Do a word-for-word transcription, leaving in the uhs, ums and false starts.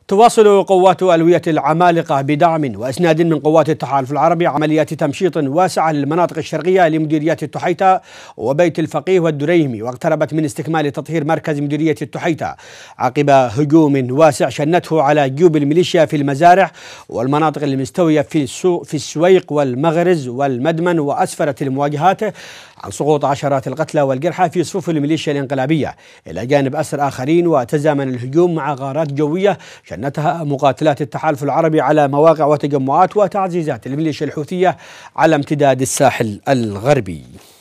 تواصل قوات ألوية العمالقة بدعم وإسناد من قوات التحالف العربي عمليات تمشيط واسعة للمناطق الشرقية لمديريات التحيتة وبيت الفقيه والدريهمي، واقتربت من استكمال تطهير مركز مديرية التحيتة عقب هجوم واسع شنته على جيوب الميليشيا في المزارع والمناطق المستوية في السوق في السويق والمغرز والمدمن، وأسفرت المواجهات عن سقوط عشرات القتلى والجرحى في صفوف الميليشيا الانقلابية إلى جانب أسر آخرين. وتزامن الهجوم مع غارات جوية شنتها مقاتلات التحالف العربي على مواقع وتجمعات وتعزيزات الميليشيا الحوثية على امتداد الساحل الغربي.